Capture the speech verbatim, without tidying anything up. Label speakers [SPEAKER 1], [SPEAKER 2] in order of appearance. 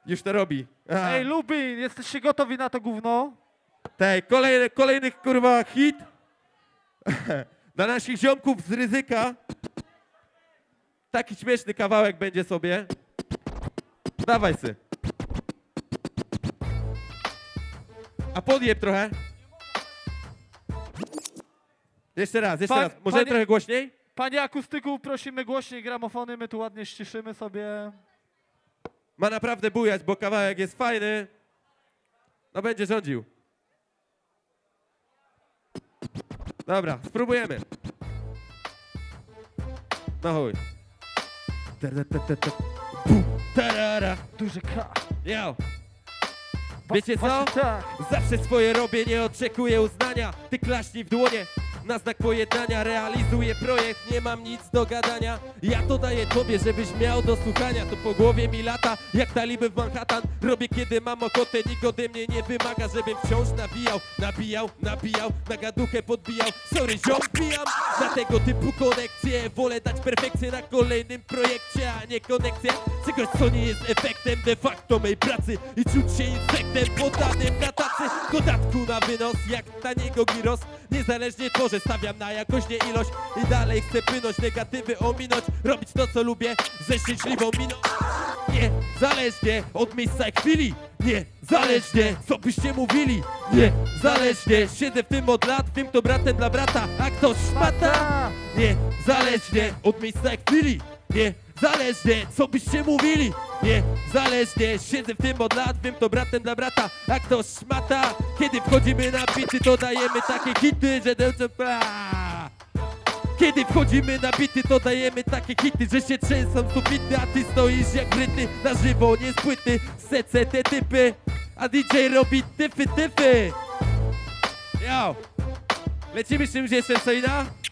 [SPEAKER 1] Już to robi. Aha.
[SPEAKER 2] Ej, Lubin, jesteście gotowi na to gówno?
[SPEAKER 1] Tej, kolejny, kolejny kurwa hit. Dla naszych ziomków z Ryzyka. Taki śmieszny kawałek będzie sobie. Dawaj sy. A podjeb trochę. Jeszcze raz, jeszcze
[SPEAKER 2] Pa-
[SPEAKER 1] raz. Może
[SPEAKER 2] panie-
[SPEAKER 1] trochę głośniej?
[SPEAKER 2] Panie akustyku, prosimy głośniej gramofony, my tu ładnie ściszymy sobie.
[SPEAKER 1] Ma naprawdę bujać, bo kawałek jest fajny. No będzie rządził. Dobra, spróbujemy. No chuj. Tarara.
[SPEAKER 2] Duży K.
[SPEAKER 1] Yo.
[SPEAKER 2] Wa-
[SPEAKER 1] Wiecie co?
[SPEAKER 2] właśnie tak.
[SPEAKER 1] Zawsze swoje robię, nie oczekuję uznania. Ty klaśnij w dłonie, na znak pojednania. Realizuję projekt, nie mam nic do gadania. Ja to daję tobie, żebyś miał do słuchania. To po głowie mi lata, jak taliby w Manhattan. Robię kiedy mam ochotę, nikt ode mnie nie wymaga, żebym wciąż nabijał, nabijał, nabijał, na gaduchę podbijał. Sorry, ziom, pijam na tego typu konekcje. Wolę dać perfekcję na kolejnym projekcie, a nie konekcję czegoś, co nie jest efektem de facto mej pracy. I czuć się insektem podanym na tacy. Dodatku na wynos, jak taniego giros. Niezależnie tworzę, stawiam na jakość, nie ilość. I dalej chcę płynąć, negatywy ominąć. Robić to, co lubię, ze szczęśliwą miną. Nie, zależnie od miejsca i chwili. Nie, zależnie, co byście mówili. Nie, zależnie, siedzę w tym od lat. Wiem, kto bratem dla brata, a kto szmata. Nie, zależnie od miejsca i chwili. Nie, zależnie, co byście mówili. Nie, zależnie, siedzę w tym od lat. Wiem, to bratem dla brata, a kto szmata. Kiedy wchodzimy na bity, to dajemy takie hity, że dełce... Kiedy wchodzimy na bity, to dajemy takie hity, że się trzęsą sufity, a ty stoisz jak bryty, na żywo, nie z płyty, sece te typy, a D J robi tyfy, tyfy. Yo, lecimy z czymś jeszcze, co inna?